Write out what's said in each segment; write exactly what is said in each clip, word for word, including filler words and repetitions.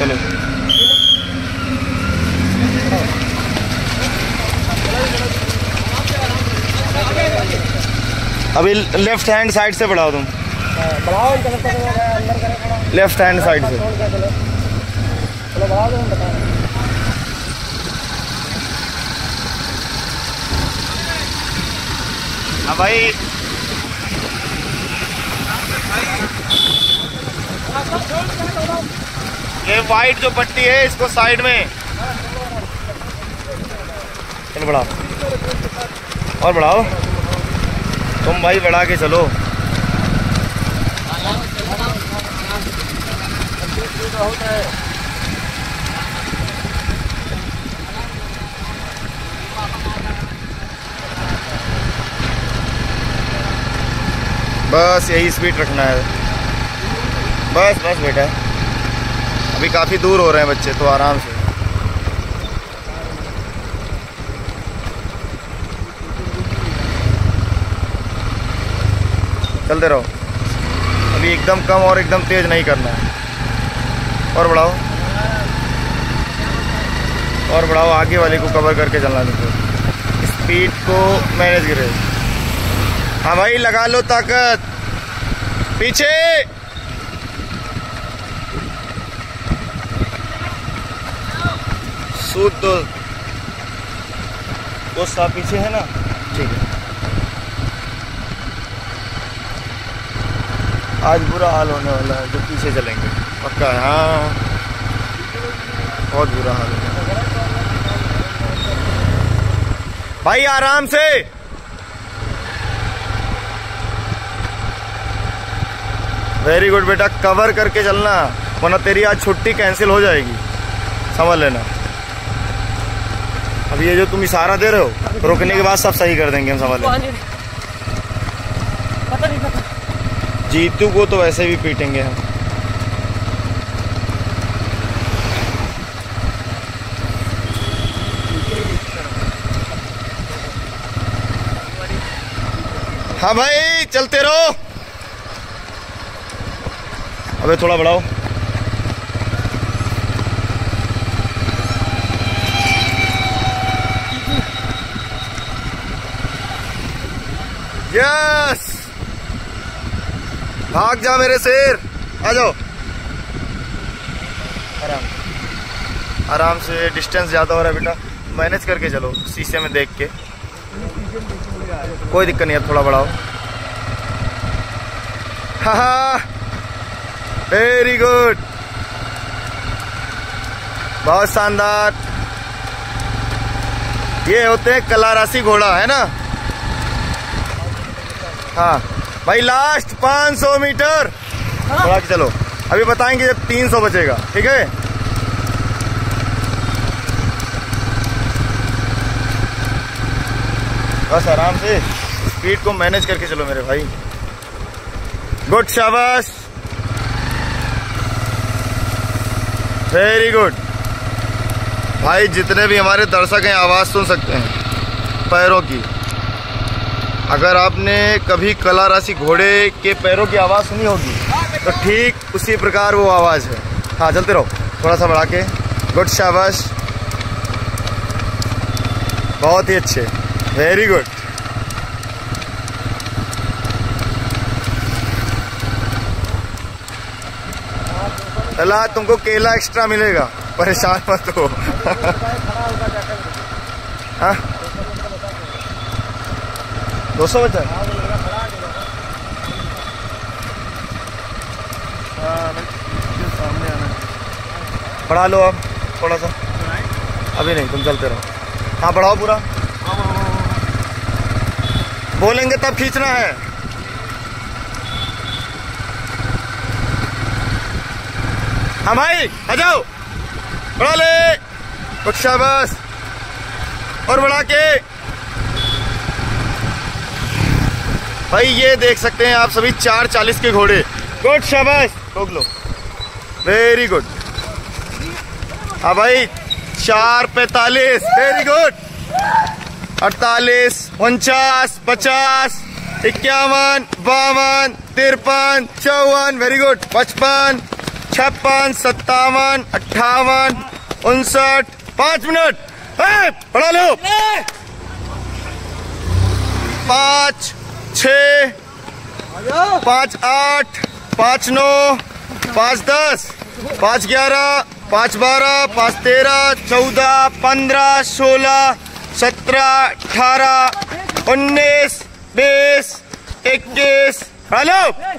चलो। अभी left hand side से बढ़ाओ तुम, लेफ्ट हैंड साइड से। हाँ भाई, ये वाइट जो पट्टी है इसको साइड में चलो बढ़ाओ, और बढ़ाओ तुम भाई, बढ़ा के चलो। बस यही स्पीड रखना है, बस बस बेटा। अभी काफ़ी दूर हो रहे हैं बच्चे, तो आराम से। चलते रहो, अभी एकदम कम और एकदम तेज़ नहीं करना है। और बढ़ाओ, और बढ़ाओ, आगे वाले को कवर करके चलना है, स्पीड को मैनेज करे। हाँ भाई, लगा लो ताकत, पीछे। सूद दो, वो सा पीछे है ना, ठीक है। आज बुरा हाल होने वाला है, जो पीछे चलेंगे पक्का है। हाँ, बहुत बुरा हाल है भाई, आराम से। वेरी गुड बेटा, कवर करके चलना, वरना तेरी आज छुट्टी कैंसिल हो जाएगी, समझ लेना। अब ये जो तुम इशारा दे रहे हो, रुकने के बाद सब सही कर देंगे हम, समझ लेना। जीतू को तो वैसे भी पीटेंगे हम। हाँ भाई, चलते रहो। अबे थोड़ा बढ़ाओ। यस, भाग जा मेरे शेर, आ जाओ। आराम आराम से, डिस्टेंस ज़्यादा हो रहा है बेटा, मैनेज करके चलो, शीशे में देख के। कोई दिक्कत नहीं है, थोड़ा बढ़ाओ। हाँ, वेरी गुड, बहुत शानदार। ये होते हैं कलारासी घोड़ा, है ना। हाँ भाई, लास्ट पाँच सौ मीटर थोड़ा के चलो, अभी बताएंगे जब तीन सौ बचेगा, ठीक है। बस आराम से, स्पीड को मैनेज करके चलो मेरे भाई। गुड, शाबाश, वेरी गुड। भाई, जितने भी हमारे दर्शक हैं, आवाज़ सुन सकते हैं पैरों की। अगर आपने कभी कलारासी घोड़े के पैरों की आवाज़ सुनी होगी, तो ठीक उसी प्रकार वो आवाज़ है। हाँ, चलते रहो, थोड़ा सा बढ़ा के। गुड, शाबाश, बहुत ही अच्छे, वेरी गुड। चला, तुमको केला एक्स्ट्रा मिलेगा, परेशान मत हो। हाँ, दो सौ बचा, सामने आना, बढ़ा लो अब थोड़ा सा। अभी नहीं, तुम चलते रहो। हाँ, बढ़ाओ पूरा, बोलेंगे तब खींचना है। हाँ भाई, आ जाओ, बढ़ा ले, कुछ शाबाश, और बढ़ा के। भाई, ये देख सकते हैं आप सभी चार चालीस के घोड़े। गुड, शाबाश, रोक लो, वेरी गुड। हाँ भाई, चार पैंतालीस, वेरी गुड। अड़तालीस, उनचास, पचास, इक्यावन, बावन, तिरपन, चौवन, वेरी गुड। पचपन, छप्पन, सत्तावन, अट्ठावन, उनसठ, पाँच मिनट पढ़ा लो। पाँच छ, पाँच आठ, पाँच नौ, पाँच दस, पाँच ग्यारह, पाँच बारह, पाँच तेरह, चौदह, पंद्रह, सोलह, सत्रह, अठारह, उन्नीस, बीस, इक्कीस, हेलो,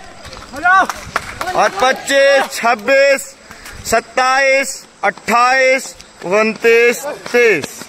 और पच्चीस, छब्बीस, सत्ताईस, अट्ठाईस, उनतीस, तीस।